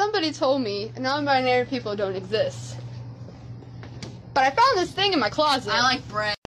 somebody told me non-binary people don't exist. But I found this thing in my closet. I like bread.